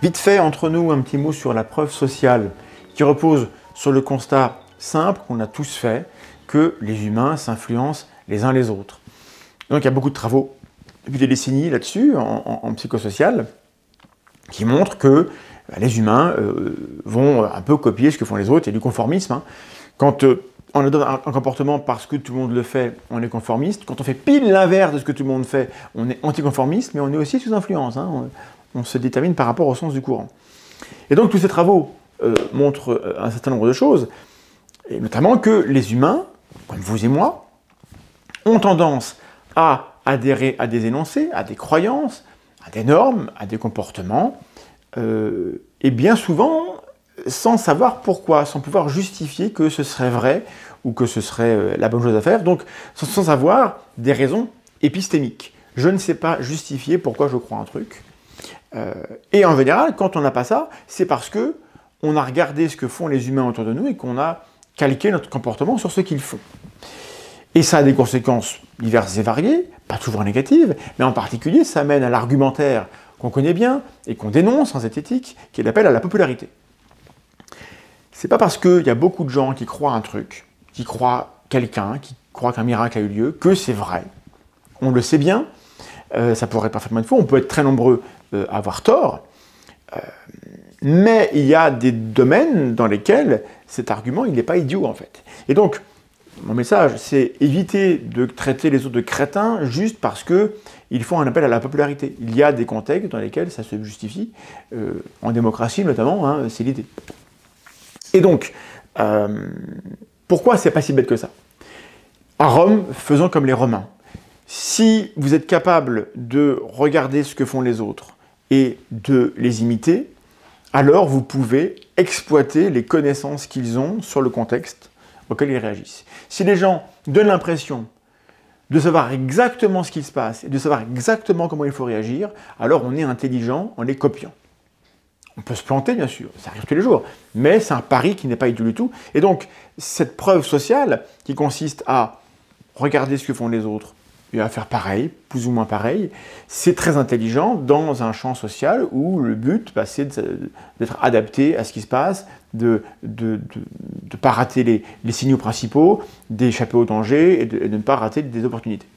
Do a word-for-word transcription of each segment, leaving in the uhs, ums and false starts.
Vite fait, entre nous, un petit mot sur la preuve sociale, qui repose sur le constat simple qu'on a tous fait, que les humains s'influencent les uns les autres. Donc il y a beaucoup de travaux depuis des décennies là-dessus, en, en, en psychosocial, qui montrent que bah, les humains euh, vont un peu copier ce que font les autres. Il y a du conformisme. Hein. Quand euh, on adopte un, un comportement parce que tout le monde le fait, on est conformiste. Quand on fait pile l'inverse de ce que tout le monde fait, on est anticonformiste, mais on est aussi sous influence. Hein. On, on se détermine par rapport au sens du courant. Et donc tous ces travaux euh, montrent un certain nombre de choses, et notamment que les humains, comme vous et moi, ont tendance à adhérer à des énoncés, à des croyances, à des normes, à des comportements, euh, et bien souvent sans savoir pourquoi, sans pouvoir justifier que ce serait vrai ou que ce serait euh, la bonne chose à faire, donc sans, sans avoir des raisons épistémiques. Je ne sais pas justifier pourquoi je crois un truc. Euh, et en général, quand on n'a pas ça, c'est parce que on a regardé ce que font les humains autour de nous et qu'on a calqué notre comportement sur ce qu'ils font. Et ça a des conséquences diverses et variées, pas toujours négatives, mais en particulier, ça mène à l'argumentaire qu'on connaît bien et qu'on dénonce en zététique, qui est l'appel à la popularité. C'est pas parce qu'il y a beaucoup de gens qui croient un truc, qui croient quelqu'un, qui croient qu'un miracle a eu lieu, que c'est vrai. On le sait bien, euh, ça pourrait être parfaitement être faux, on peut être très nombreux euh, à avoir tort, euh, mais il y a des domaines dans lesquels cet argument, il n'est pas idiot en fait. Et donc, mon message, c'est éviter de traiter les autres de crétins juste parce qu'ils font un appel à la popularité. Il y a des contextes dans lesquels ça se justifie, euh, en démocratie notamment, hein, c'est l'idée. Et donc, euh, pourquoi c'est pas si bête que ça? À Rome, faisons comme les Romains. Si vous êtes capable de regarder ce que font les autres et de les imiter, alors vous pouvez exploiter les connaissances qu'ils ont sur le contexte auquel ils réagissent. Si les gens donnent l'impression de savoir exactement ce qui se passe et de savoir exactement comment il faut réagir, alors on est intelligent en les copiant. On peut se planter, bien sûr, ça arrive tous les jours, mais c'est un pari qui n'est pas idiot du tout. Et donc, cette preuve sociale qui consiste à regarder ce que font les autres et à faire pareil, plus ou moins pareil, c'est très intelligent dans un champ social où le but, bah, c'est d'être adapté à ce qui se passe, de ne pas rater les, les signaux principaux, d'échapper au danger et de, et de ne pas rater des opportunités.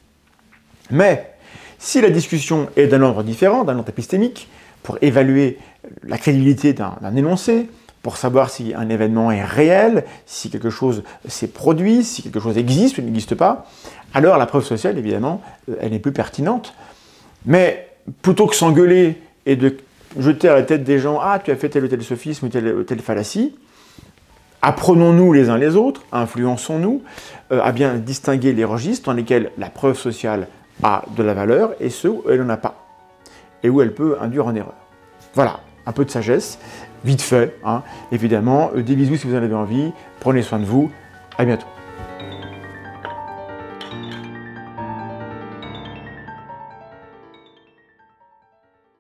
Mais si la discussion est d'un ordre différent, d'un ordre épistémique, pour évaluer la crédibilité d'un énoncé, pour savoir si un événement est réel, si quelque chose s'est produit, si quelque chose existe ou n'existe pas, alors la preuve sociale, évidemment, elle est plus pertinente. Mais plutôt que s'engueuler et de jeter à la tête des gens « Ah, tu as fait tel ou tel sophisme ou telle ou telle fallacie », apprenons-nous les uns les autres, influençons-nous euh, à bien distinguer les registres dans lesquels la preuve sociale a de la valeur et ceux où elle n'en a pas, et où elle peut induire en erreur. Voilà, un peu de sagesse, vite fait, hein, évidemment. Des bisous si vous en avez envie, prenez soin de vous, à bientôt.